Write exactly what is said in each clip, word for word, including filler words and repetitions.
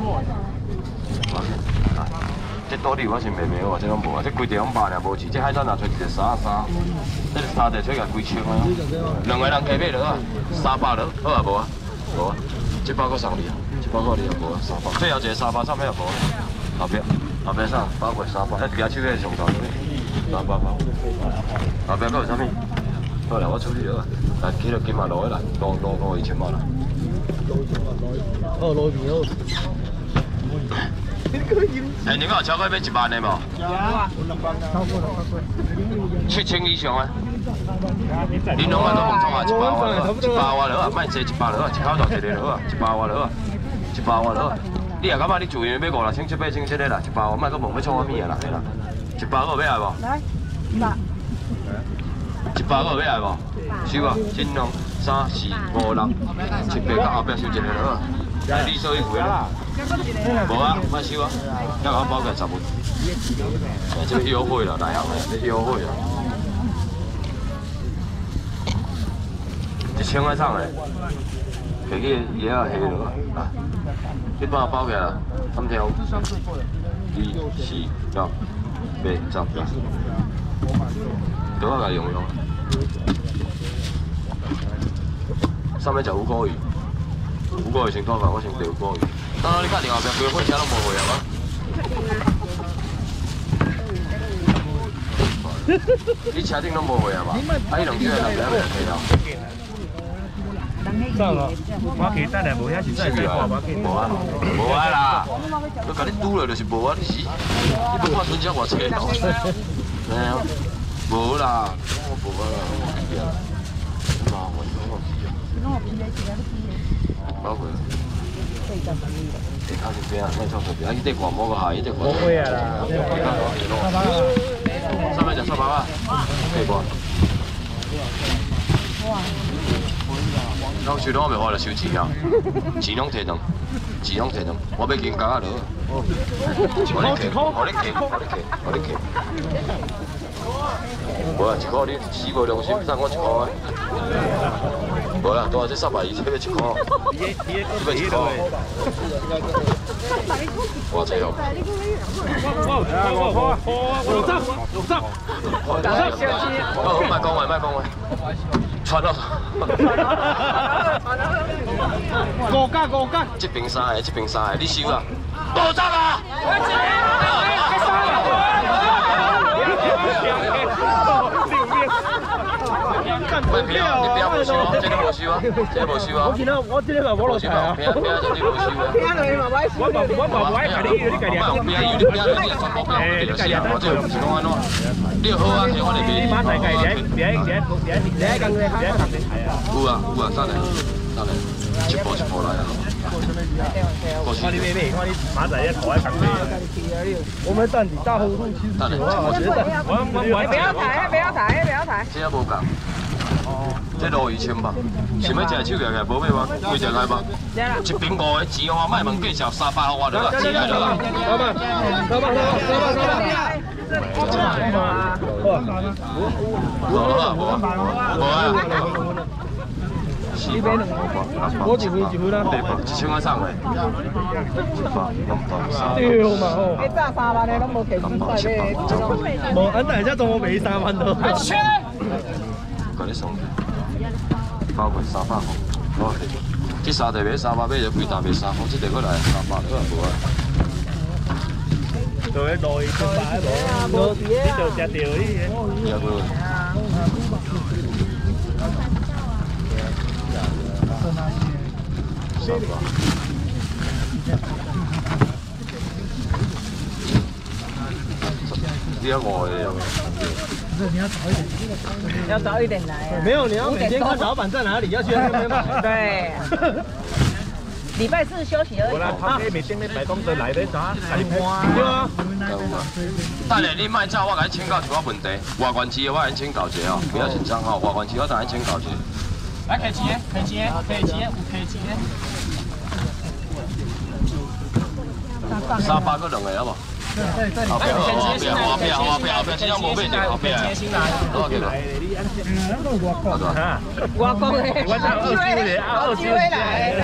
这倒里我是袂袂好，这拢无啊，这规地拢百尔无钱，这海产拿出一个三三，这个三地出个几千啊，两个人加买落啊，三百落，好啊无啊，无啊，一百个送你啊，一百个你也无啊，三百，最后一个三百上面也无，后壁后壁啥？包括三百，迄举手个上头三百包，后壁还有啥物？好啦，我处理了，来起落金嘛落来，落落落一千万啦。 哦，路边哦。 哎，你们有超过要一万的无？ 有啊，超过了，超过了。 七千以上啊！恁拢啊都碰冲啊，一百万了，一百万了啊，卖坐一百了啊，一口就一个了啊，一百万了啊，一百万了啊！你也感觉你住院要五六千、七八千这个啦，一百万，卖个问要创啥物啊啦？啦，一百个要来无？ 来，一百。 一百个要来无？收啊，金龙三四五六七八到后壁收一个了啊！来，你收一回啦。 无啊，莫收啊，要我包个十分。哎，这个优惠了，大行的，这优惠了。一千块送的，摕去也要下落啊。你帮我包起来，三条。二四六八十，多少个用用？上面食五个鱼，五个鱼先拖饭，我先钓五个鱼。 当然，你打电话边规个火车拢无回啊吗？你车顶拢无回啊嘛？啊，伊两句来来来来啊！ 算了，我可以等下无遐是再再看我无啊，无啊啦！我甲你拄了就是无啊，你是你不看春节偌济哦？哎呀，无啦，我无啊啦，麻烦我去啊！包括。 你靠近边啊？咩错错边？啊，伊啲广播个下，伊啲广播。我会啊啦。三百就三百啊，可以不？哇！当初拢未花来收钱啊，钱拢摕两，钱拢摕两，我要金加落。我你客，我你客，我你客，我你客。无啊，一箍你死无良心，送我一箍啊！无啦，多啊，这三百二，这要一箍，这要一箍。哇，这哦！ 我我我六十六十， 哦，卖讲话，卖讲话，传咯。 五角五角， 这边三个，这边三个，你收啦。五十啊！喂，不要，你不要无收啊，这个无收啊，这个无收啊。 我见到我这个无落菜啊。 不要不要，这个无收啊。 我冇我冇我喺你你計我不要，你不要，你全部不要，你就是啊，我这是讲安怎？你好啊，我嚟俾。你馬仔計嘅，你喺你喺你喺你喺咁你喺咁你係啊。有啊有啊，得嚟得嚟，一步一步來啊。 我你咩咩？我你馬仔一坐喺隔籬。我們等你大後路七十九啊，我覺得我我我不要抬，不要抬，不要抬。 這無共。這路二千吧，想要食手夾嘅，無買嗎？幾隻來吧？一邊五個錢我賣問計數三百我了，錢來了。 老闆，老闆，老闆，老闆，老闆。 無啊無啊無啊！四百， 我一份一份啦。 八百，一千塊送嘅。一百，兩百，三百。 屌嘛哦！ 你揸三萬你都冇期錢費俾你。 冇，等陣間當我俾三萬到。 嗰啲送嘅，包括三百毫，好，這三地買三百，買就幾擔買三百，這地過來三百，你話無啊？ 做喺內出發無？呢度隻條啲嘢。 有冇？三百。呢一個有。 你要早一点，要早一点来啊！ 没有，你要每天看老板在哪里，要去那边买。 对，礼拜四休息而已。 我来他每天咧摆公仔来咧啥？来看。对啊。 等下你卖走，我甲你请教一个问题，外观市的我先请教一下哦，不要紧张哦，外观市我等下请教一下。 来客钱，客钱，客钱，有客钱。 三百个两个好无？ 后边后边后边后边后边，这张无买着，后边。多少钱？好多。 我讲的， 我讲二十的，二十来。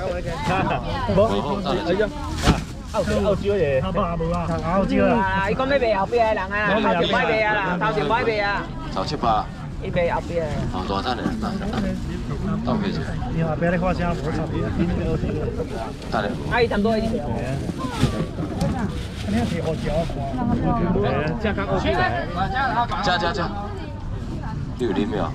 无，哎呀，澳澳洲的，冇冇啊，澳洲啊。 啊，伊讲要卖后边的人啊，头前买卖啊啦，头前买卖啊。 找七八。 伊卖后边的。 哦，大单的，大单。到几钱？ 你后边咧看啥？无差别，边个澳洲的。 大的。 啊，伊差不多一点。 你要提好条，这刚 OK 来。 加加加。你有啉没有？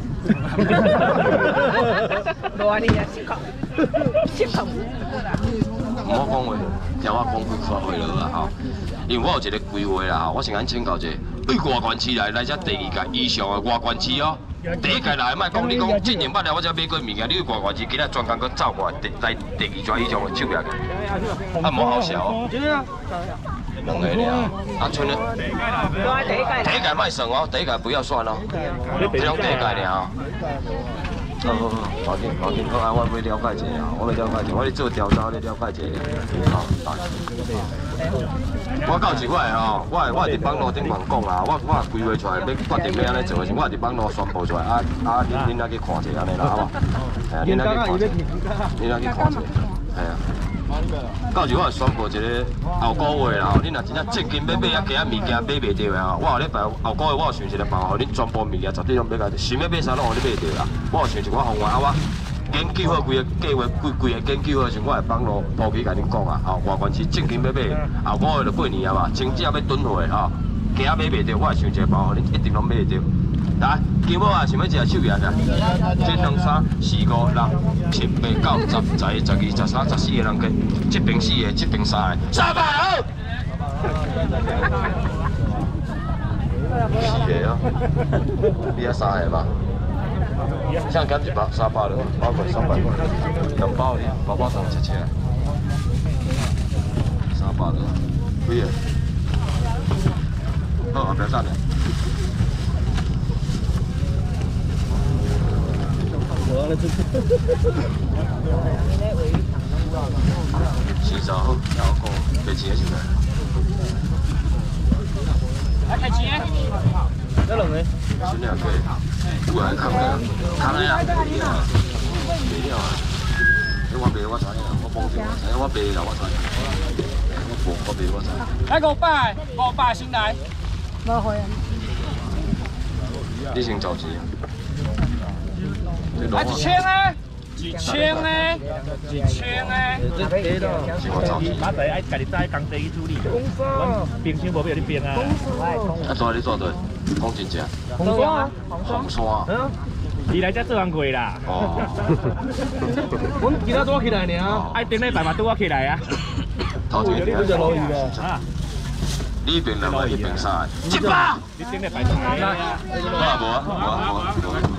无啊，你啊，失控，失控。 唔好讲话，听我讲几句话落啊吼。因为我有一个规划啦吼，我先安请教一下，对外关市来来遮第二届以上的外关市哦。第一届来莫讲你讲今年捌了，我才买过物件，你去外关市今仔专工去走过来，第来第二届以上的手下去，啊无好笑哦。两个了，啊剩咧。第一届莫算哦，第一届不要算哦，这种第一届尔。好好好，赶紧赶紧，好啊！我要了解一下，我要了解一下，我咧做调查，咧了解一下。好，我到一摆吼，我我伫网络顶面讲啊，我我规划出来要决定要安尼做的时，我伫网络宣布出来，啊啊，恁恁来去看一下安尼啦，好无？系啊，恁来去看一下，恁来去看一下，系啊。到时我会宣布一个后个月啦，恁若真正正经要买啊，其他物件买袂到的吼，我后礼拜后个月我有想一个办法，恁全部物件绝对拢买家，想要买啥拢互你买到啦。我有想一个方案啊，我研究好规个计划，规规个研究好时，我会网络铺起甲恁讲啊，吼，外关是正经要买，后个月就过年啊嘛，真正要囤货的吼，其他买袂到，我会想一个办法，恁一定拢买得到。来，今仔啊，想要食手摇的，这两三四五六七八九十十一十二十三十四个人计，这边四个，这边三个，三百好。四个哦，你啊三个吧？像减一百三百了，包括三百块，两包的，包包上七千，三百了，几个？好，后边站的。四十好，然后讲卖钱是咪？ 来开钱。 这两个。 是两个，有啊，空的，空的啊，没了，没了啊。我卖我知影，我帮着我知影，我卖啦我知影，我帮我卖我知影。 来五百，五百先来。 无会啊。 你先着急。 来一千啊！一千啊！一千啊！ 是我着急。 马仔爱家己带工地去处理，我冰箱无要你冰啊。 啊，住你住对，讲真正。 红山啊， 红山。 嗯。伊来遮做工过啦。 哦。 阮其他拄起来尔，爱顶礼拜嘛拄我起来啊。 头前你就落雨了啊。 你边两个，一边三个，一百。 你顶礼拜做咩啊？ 无啊无啊无啊无啊。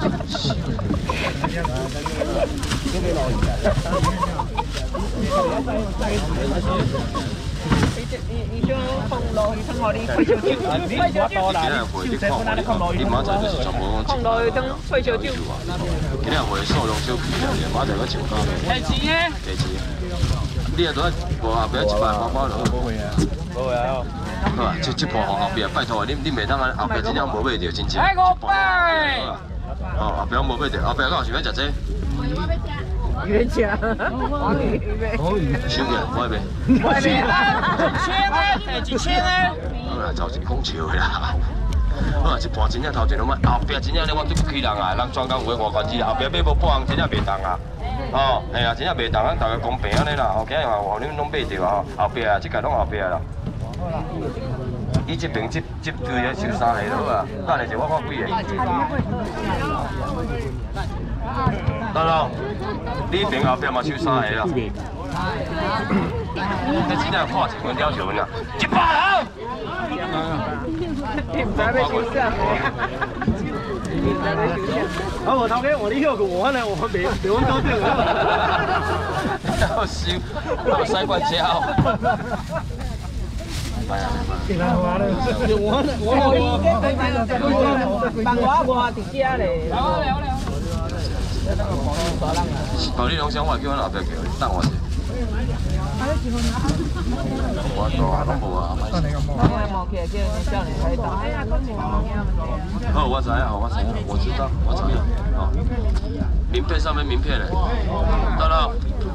伊想放落去，通互你退烧酒，退烧酒。 今日会你看我，你明仔载就是全部讲放落去当退烧酒。 今日会数量少皮啊，明仔载个上加咩？ 开钱啊！ 加钱。你啊，都无后壁一百包包落。 无会啊，无会啊。 好啊，这这盘后壁拜托你，你袂当安后壁真正无买着，真正。 来五百。 哦，后壁无买着，后壁我想要食这。 鱼吃，黄鱼呗。 收起来，我买。 我买一千啊！一千啊！ 好啦，头前讲笑的啦。好啊，这盘真正头前拢买，后壁真正咧我对不起人啊，人专工有外关子，后壁买无半行真正袂当啊。哦，系啊，真正袂当，咱大家公平安尼啦。吼，今日话互恁拢买着啊，后壁啊，这届拢后壁啦。伊这边这这对咧收三个好啊，等下就我看几个。得咯，你边后壁嘛收三个啦。你真正看一分了就啦，一百好。 你唔知要收啥？你唔知要收啥？ 啊，我头家我你休个我呢，我袂袂阮搞定啊。 要收，我使管交。我我我我办我我伫遮咧。哦， 你拢想我叫阮后壁叫，等我一下。 我大啊，拢无啊，歹势。 我冇去，叫你少年开导。 好，我知啊，我知啊，我知道，我知道。哦，名片上面名片嘞，到了。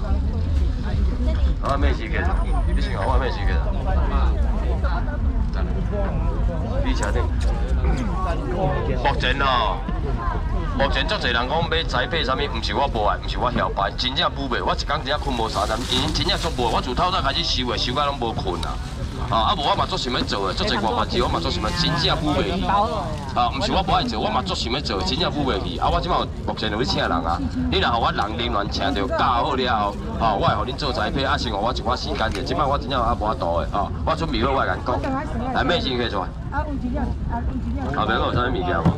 我咩事嘅？你先讲我咩事嘅？你确定？目前哦。 目前足侪人讲买栽培啥物，毋是我无爱，毋是我晓摆，真正补袂。我一工真正困无三点，因真正足无。我自透早开始收的，收到拢无困啊。啊，啊无我嘛足想要做的，足侪外番子我嘛足想要，真正补袂去。啊，毋是我无爱做，我嘛足想要做，真正补袂去。啊，我即马目前就去请人啊，你若互我人人员请着教好了后，啊，我会互恁做栽培，啊，生活我一寡时间者。即摆我真正啊无法度的，啊，我准备好我会甲恁讲。来，咩钱可以做？后壁佫有啥物物件无？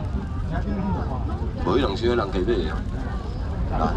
无迄两箱人去买啊！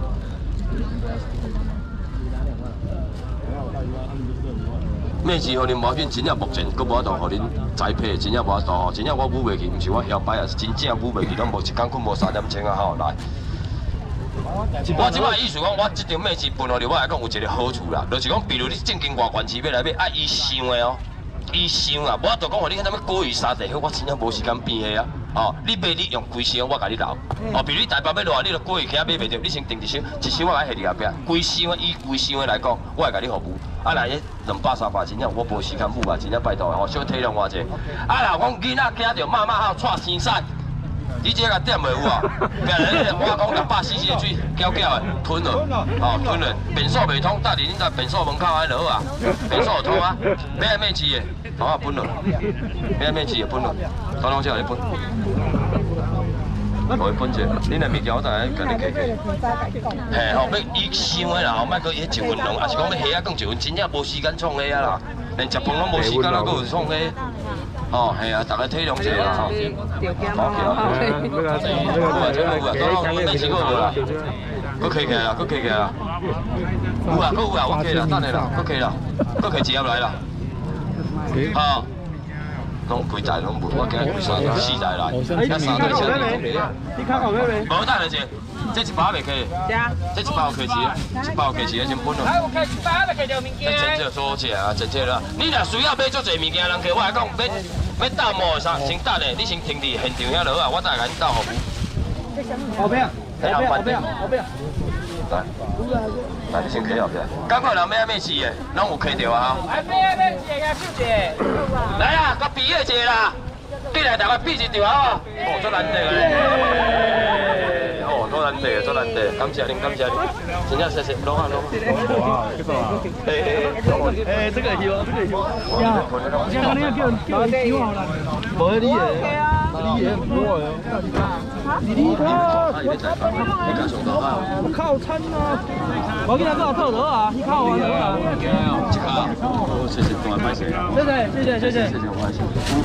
咩字互恁无要紧，真正目前佫无法度互恁栽培，真正无法度吼，真正我补袂去，毋是我晓摆啊，是真正补袂去，拢无一工困无三点钟啊吼来。我即摆意思讲，我即张咩字分落去，我来讲有一个好处啦，就是讲，比如你正经外县市要来买，啊伊想的哦，伊想啊，无法度讲互你迄什物过于沙地，我真正无时间变的啊。 哦，你买你用规箱，我甲你留。哦，比如你台北要落来，你著过去徛买袂着，你先订一箱，一箱我甲下伫后壁。规箱以规箱的来讲，我会甲你服务。啊，来迄两百三百，真正我无时间补啊，真正拜托吼，小体谅我者。啊，若讲囡仔惊着妈妈还有带生屎，你这个点袂有啊？别人我讲六百 C C 的水，搅搅的吞了，哦吞了，便所袂通，等伫恁在便所门口安落啊，便所有通啊，买咩钱的？哦，分了，买咩钱的分了。 当然只有你分，我分者，恁的物件我等下甲你客客。嘿，吼，要伊想的啦，后莫搁伊一份两，也是讲要虾啊，讲一份，真正无时间创虾啊啦，连食饭拢无时间啦，搁有创虾。哦，系啊，大家体谅一下啦吼。好起来，有啊，这个有啊，当然咩钱搁有啦，搁客起来啦，搁客起来啦。有啊，搁有啊，我客啦，等下啦，搁客啦，搁客一盒来啦。好。 拢几台拢无，我今日三台四台来，一三台车你看好没没？无等下者，这一包袂客，这一包客钱，一包客钱先分咯。哎，有客一包就客着物件。真正做起啊，真正啦。你若需要买足侪物件，人客我来讲，要要斗毛的啥，先等下，你先停伫现场遐落啊，我再甲你斗服务。后壁，后壁，后壁，后壁。来，来，你先客后壁。赶快人买咩事的，拢有客着啊。哎，买买一个手者。 来啊，甲比个一个啦，进来大家比一场啊！哦，足难得诶！哦，足难得，足难得，感谢您，感谢您，真正谢谢，拢啊拢。哇，这个啊，哎哎哎，这个有，这个有。呀，这个你要叫叫几好啦？无你个，你个唔好个。你你靠，你靠上头啊？靠餐啊！我给他多少套头啊？你靠我头啊？一卡，谢谢，多谢谢。谢谢谢谢谢谢谢谢，我谢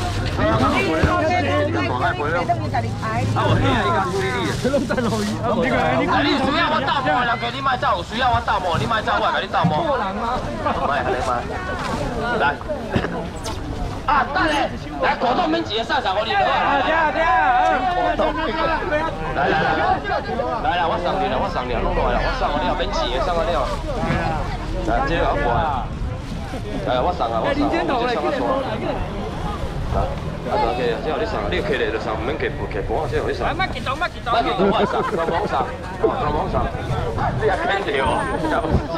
谢。我还回来。啊，我嘿啊，你讲对哩，这拢在路伊。啊，你需要我倒模，人家你卖走，需要我倒模，你卖走，我甲你倒模。错人吗？卖，来卖。来。 啊，等下，来果冻免钱，上上我你得啊！对啊对啊，果冻。来来来，来来，我上你了，我上你了，弄过来了，我上我了，免钱，上我了。来，这个我过来。来，我上啊，我上，我这上我上。来，啊，就 OK， 这后你上，你客来就上，唔免客客盘，这后你上。乜激动乜激动？乜激动我上，我往上，我往上。你也肯定哦，有事。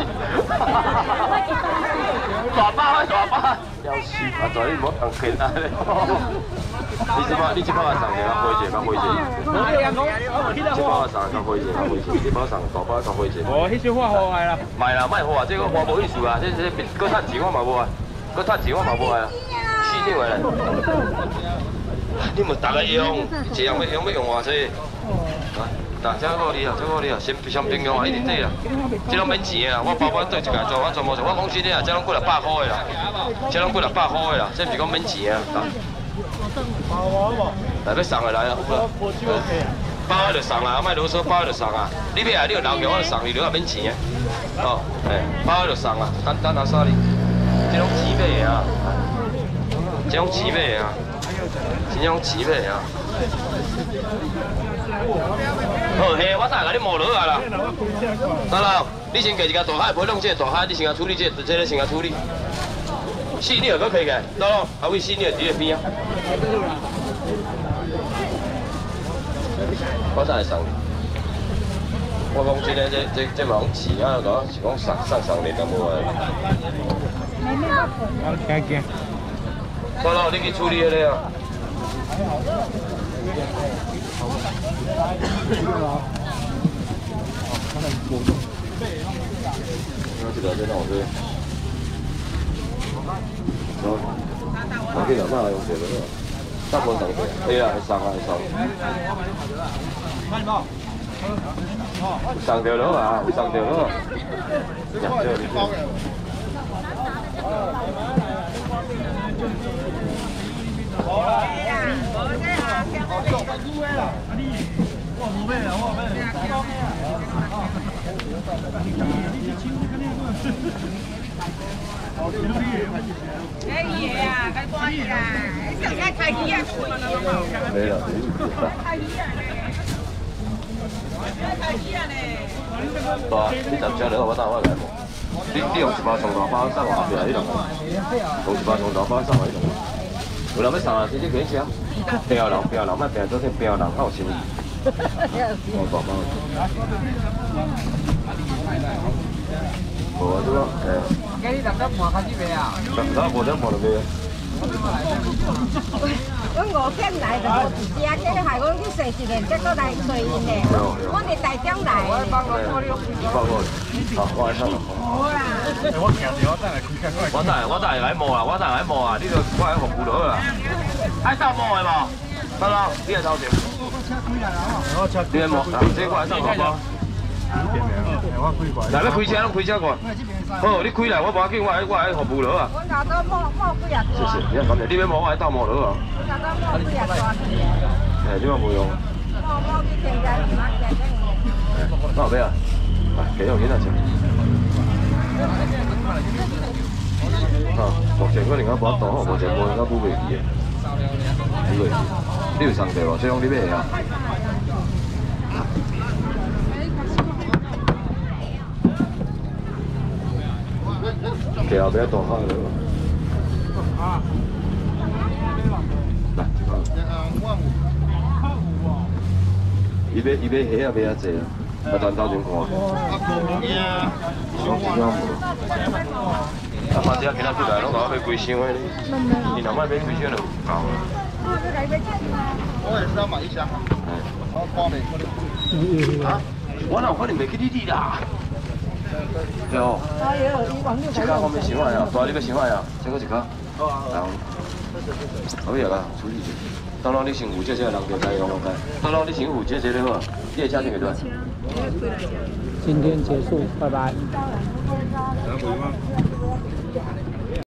大包大包，有事啊！在你唔好同佢啦。你只包你只包啊上嚟啊，開住，開住。只包啊上，開住，開住。只包上大包，開住。我迄少花好係啦。唔係啦，唔係好啊！這個我冇意思啊！這這嗰攤錢我嘛冇啊，嗰攤錢我嘛冇啊，輸啲回來。你咪大家用，這樣要用要用偌濟？但這個你啊，這個你啊，先先平用啊，一定得啦。這種免錢啊，我包包對一個做，我做冇做，我講真啲啊，這種幾六百塊的啦，這種幾六百塊的啦，這唔是講免錢啊。來，要送的來啊，包就送啦，莫囉嗦，包就送啊。你買啊，你有留嘅我就送你，你話免錢嘅。哦，誒，包就送啊，等等下沙哩，這種紙幣啊，這種紙幣啊，這種紙幣啊。 好，嘿，我再甲你磨落啊啦。得啦，你先摕一个大海，不弄这个大海，你先甲处理这，这个先甲处理。细腻个可以个，得咯，啊位细腻伫个边啊。我再来送。我讲真个，这这这忙是啊，讲是讲送送送你都无啊。 惊惊。 得咯，你去处理个啊。那这个再让我这，走，我给老妈用这个，大部分上去，哎呀，上啊上，上掉了啊，上掉了，上掉了。好啦，我这啊，我做不出来啦，你。我唔咩啊，我咩？ 哎爷啊，该关去啦！你想该开机啊？ 没了， 开机啊嘞！开机啊嘞！ 对啊，你十只了，我等我来无。你你用一包上大包送后壁迄种，用一包上大包送迄种。有人要送啊，直接给你吃。平人平人，莫平做成平人，较有心意。我大包。无啊，对吧？哎。今日六点半开始卖啊？六点五点半就卖啊。阮五点来就无一只，这害阮去洗一个，再搁来洗因的。阮是大中来的。放过你，放过你。好，我来上。好啦。我行着，我等下开开。我等下，我等下来摸啊，我等下来摸啊，你着我来服务就好啦。爱上摸的无？得啦，你来头前。你来摸，这过来上大包。来，要开车，拢开车过。好，你开来，我无要紧，我来我来服务了啊。阮家都摸摸几啊大。是是，你感谢，你要摸我来斗摸了啊。阮家都摸几啊大。哎，你嘛无用。摸摸去天家里买天家。那后尾啊，来，给我囡仔吃。啊，目前可能我无多好，目前无应该补袂记的。补袂记，你有送地无？所以讲你买啊。给后边大海了。来，伊要伊要虾啊，买啊济啊，啊等到前看。双子鸟无。啊，反正今仔出来拢甲我买几箱的，你若买买几箱就够了。我也是要买一箱。我挂袂。啊？我哪有可能袂去你哩啦？对哦。一卡方面想下呀，大你要想下呀，再搁一卡。好啊。可以啦，处理者。当然你先付这些人就该用了该。当然你先付这些就好，你的车钱几多？今天结束，拜拜。